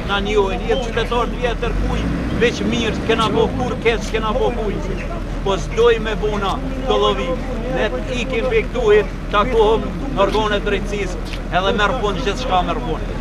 na njohin, jetë qytetar të vjetër kuj, veç mirë, kena bo kur keq, kena bo kuj. Po s'doj me buna të lovi. Ne ikim pe këtuhit, takohëm organet drejtësisë, edhe merë punë gjithë shka merë punë.